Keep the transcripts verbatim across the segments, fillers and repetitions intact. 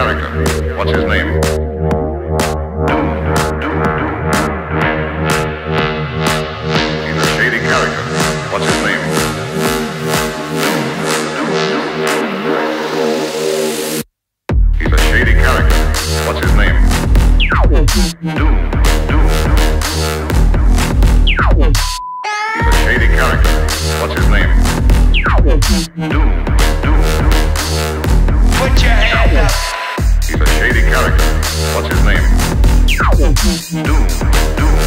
character. What's his name? He's a shady character. What's his name? He's a shady character. What's his name? Doom. Doom. He's a shady character. What's his name? Doom. Doom. Put your hand up. He's a shady character. What's his name? Doom. Doom.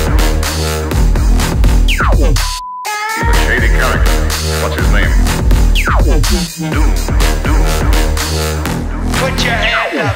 He's a shady character. What's his name? Doom. Doom. Put your hand up.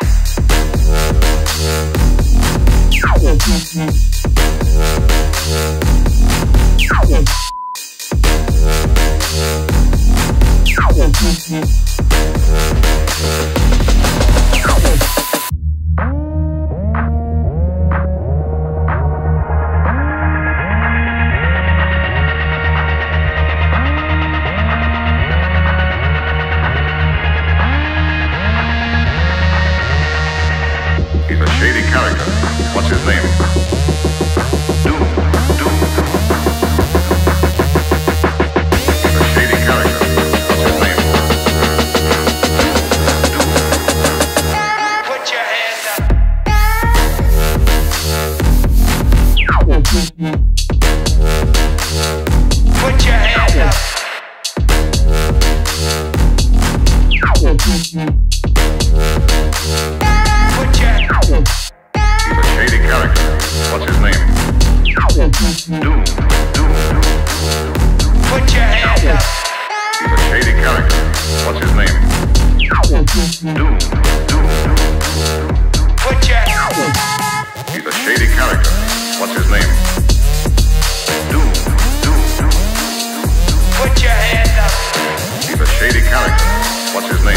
He's a shady character. What's his name? Doom. Doom. He's a shady character. What's his name? Doom. Put your hand up. Put your hand up. Put your He's a shady character. What's his name? Doom. Doom. Put your hand up. He's a shady character. What's his name? Doom. Doom. Put your He's a shady character. What's his name? Doom. Doom. Put your hand up. He's a shady character. What's his name?